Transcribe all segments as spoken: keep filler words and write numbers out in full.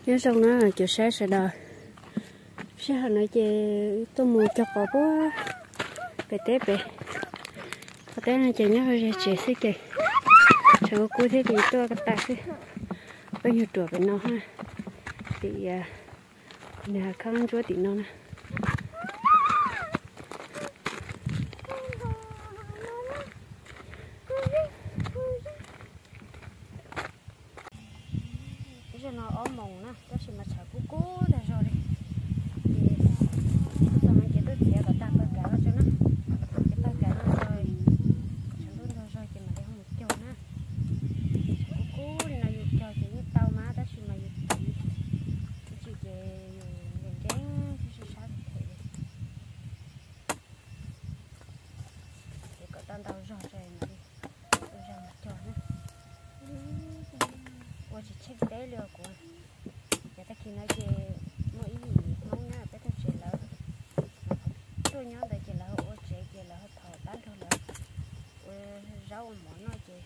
nhớ xong nó là kiểu sáng sẽ đợi sẽ hẳn nói chị tôi mua cho có bố về tết về có tết này chị nhớ rồi chị sẽ chị sau cuối thế thì tôi cái tay bao nhiêu tuổi với nó ha thì nhà khăn chúa thì nó nè cho nó ốm mồng nè, đó là mà chả cú cú đây rồi đi. Xong rồi cái đứa trẻ có tạm bớt cả cho nó, cái bớt cả nó rồi, chẳng luôn rồi rồi thì mà để không cho nó. Cú cú này là cho chỉ như tao má đó là mà chỉ chỉ về gần đến thì sẽ sát thể. Để có tan tao rồi rồi mà đi, rồi ra mà cho nó. Ôi chỉ check đấy luôn của. Giờ ta khi nói về mỗi gì mong nha bé ta chỉ là tôi nhớ đây chỉ là ô chế chỉ là thọ bán thôi là rau món nó chỉ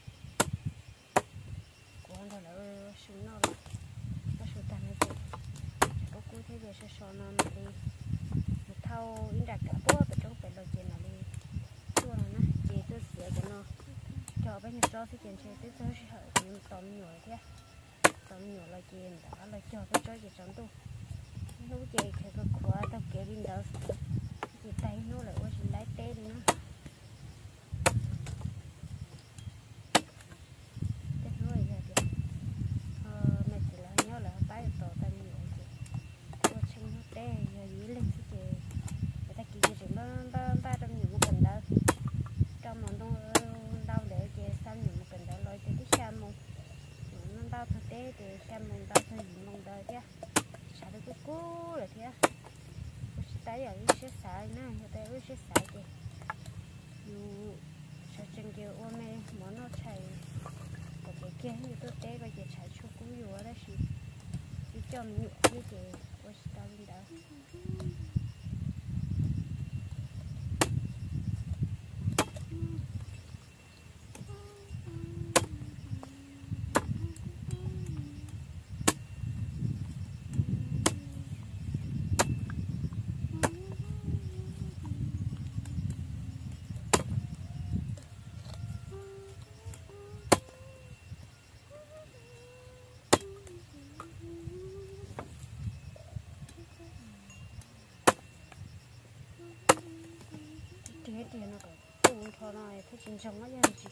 còn thôi là súng nó là nó súng tan này chỉ có cuối thế về sẽ so nó mà đi một thau in đặt cả bố ở trong phải lo chuyện là đi chua là nó chỉ tôi sửa cho nó cho bé nhặt cho cái chuyện chơi tới tới sẽ hỏi nhưng tóm nhồi thế tóm nhồi là chuyện đó là cho cái cho gì trong tôi nó chị thì có khóa tao kể bên đó chị tay nó lại qua chị lái tên nó cái nó là gì ờ mẹ chỉ là nhớ là bái tổ tao nhiều chị qua chân nó té giờ dí lên chị người ta kêu chị ba ba ba trăm nhiều một cần đó trong món đông đau để chị sao nhiều một cần đó lôi tới cái xa mông nó đau thật té thì xa mông đau thôi gì mông đời thế xả được cái cú là thế tay ở cái xài nè người ta cái xài kì dù sao chân kêu ôm mẹ món nó chạy còn cái kia như tôi té coi chị chạy chua cú dù ở đây chị chị cho mình nhựa với chị ôi tao lên đó thế thì nó có cùng thọ này thế chính trong nó như gì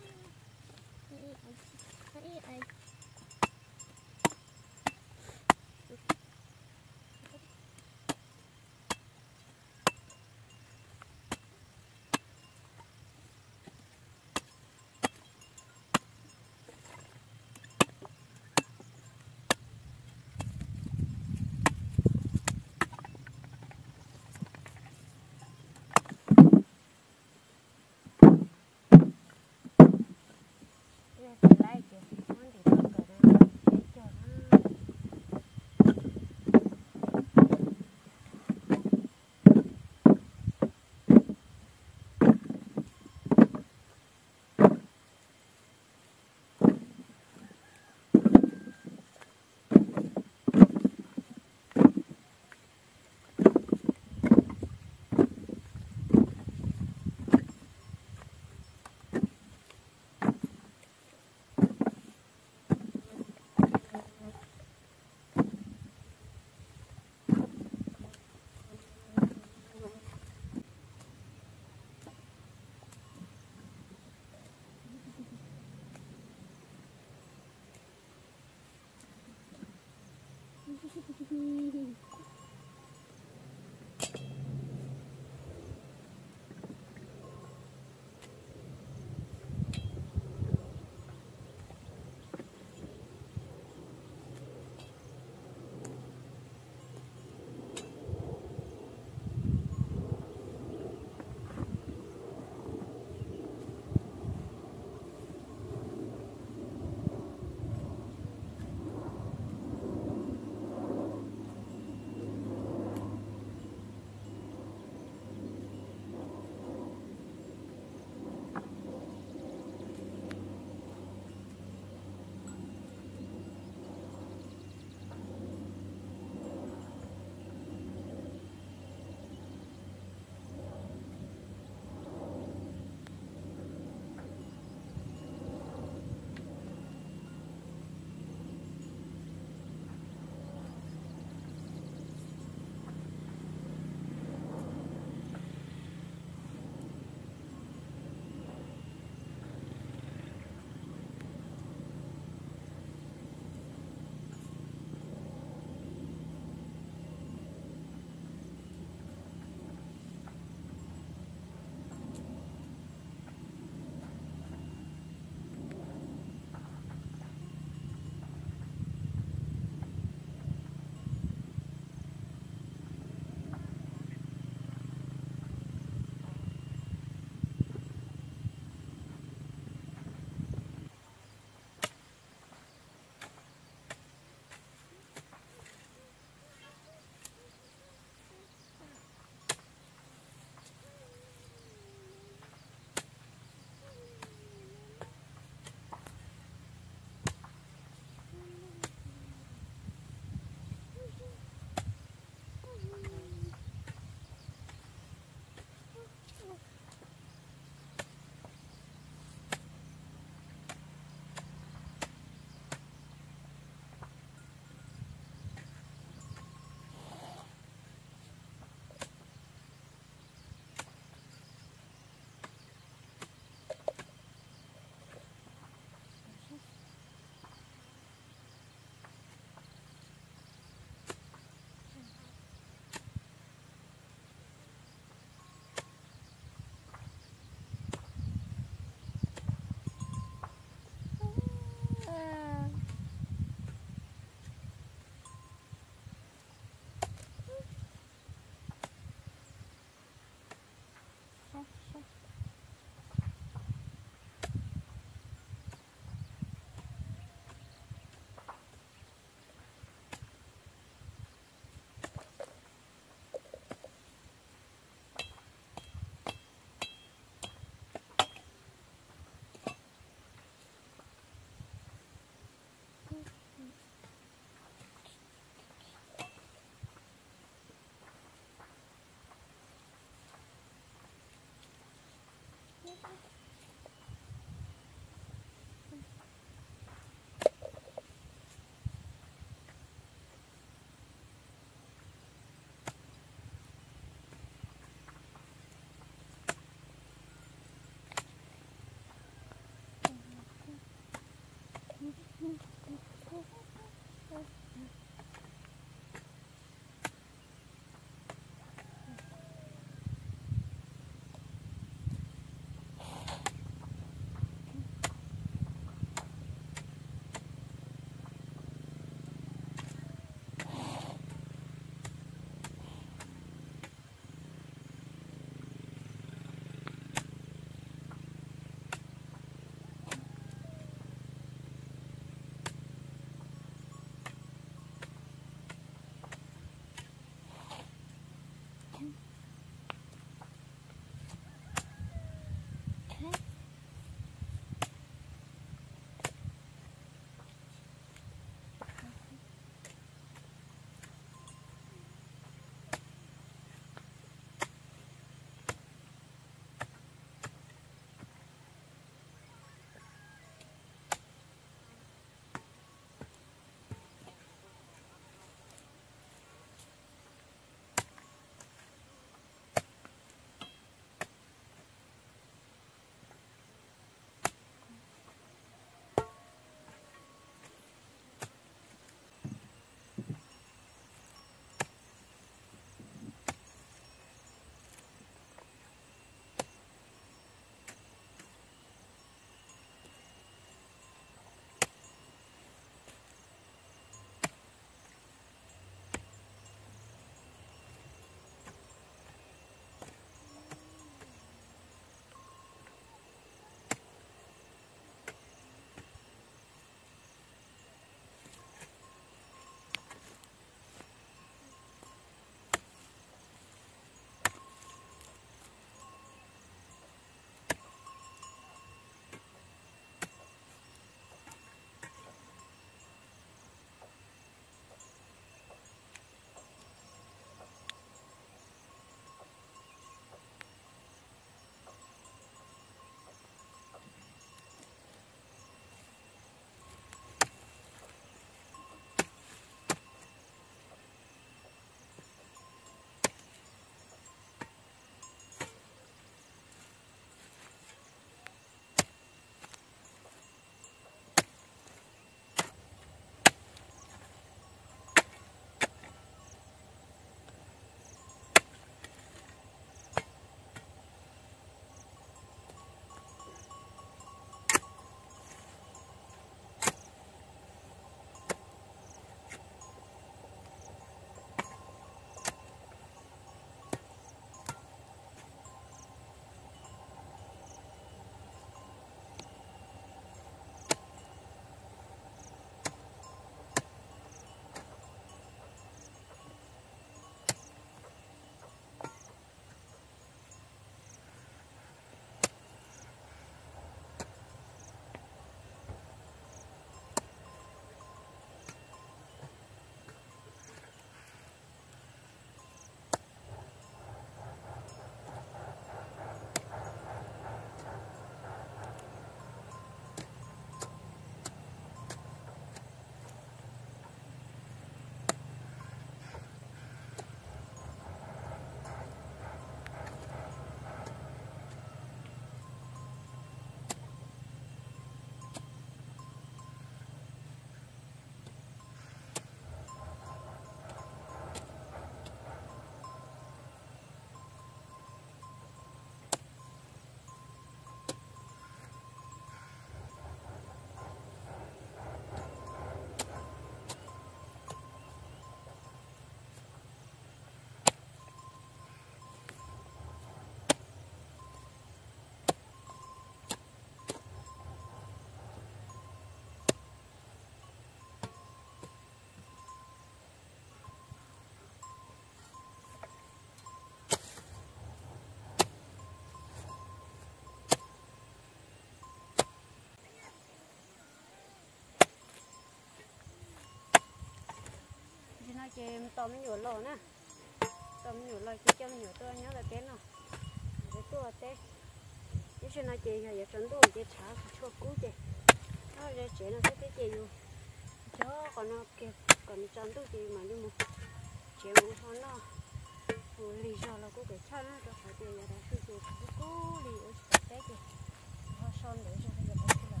chị tao mới nhổ lò nè tao mới nhổ lò chị cho nhổ tôi nhớ là té nào để tôi té cái chuyện này chị giờ trốn tôi chị trả cho cú chị nó để chị nó sẽ chị luôn cho còn nó kẹp còn trốn tôi chị mà đi một chị muốn thôi nó lý do là cô cái chân nó cho phải tiền là đã sử dụng cú đi ở té chị nó son để cho bây giờ nó là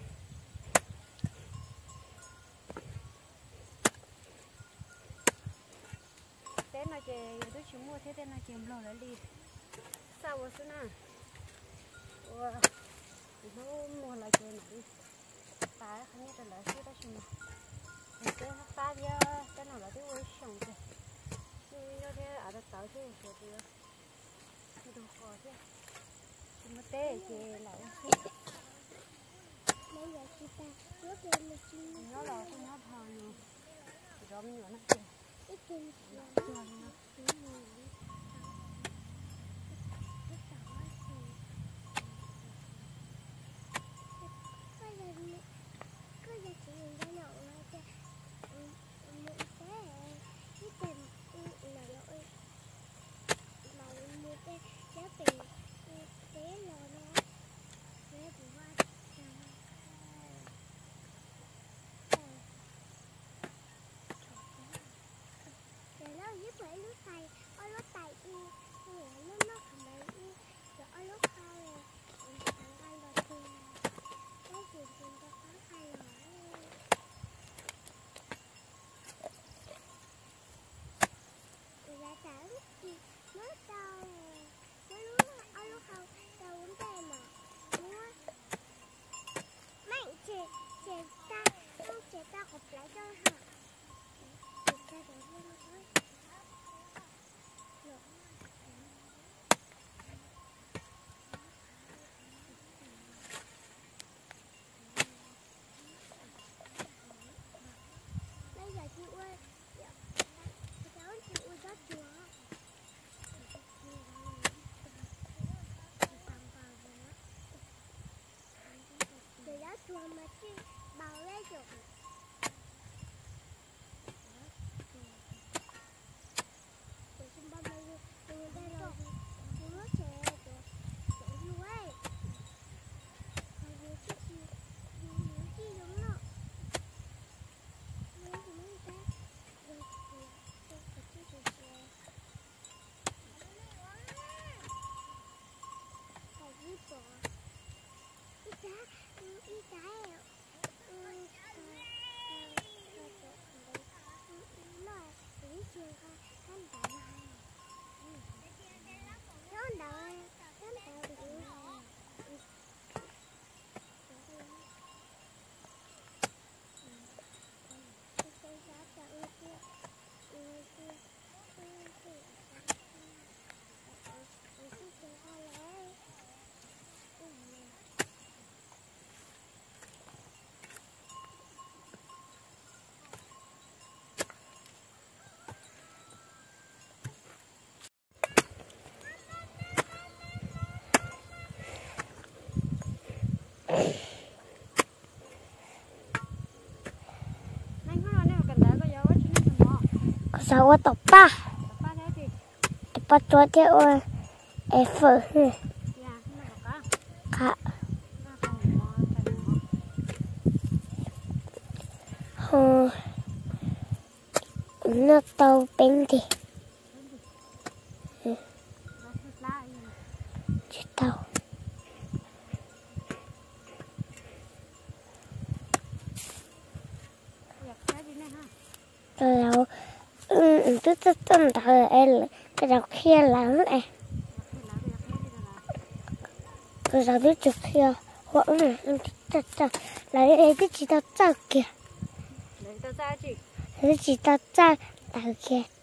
té nó chị tôi chỉ mua thế tên nó chị lo lại đi sao vậy xí nè wow nó mua lại chị này ta không biết là cái đó gì mà cái nó ta đi cái nào là cái quay xong rồi nhưng nó thế ở đó tạo thế rồi thì cái đồ khó thế mà té chị lại bây giờ chị ta nước lên là chị nó là cái nó thò nhiều rộng nhiều nó kìa ít tiền nó cho nó sao có tập ba tập ba cho thế ơi em phở cả hồ nó tàu bánh thì chỉ tàu rồi ừ tôi tôi tôi thở em cái đầu kia lắm này cái đầu tôi chụp kia hoặc này em thích thật lấy em cái chỉ tao sao kìa lấy tao ra chị lấy chỉ tao sao tao kia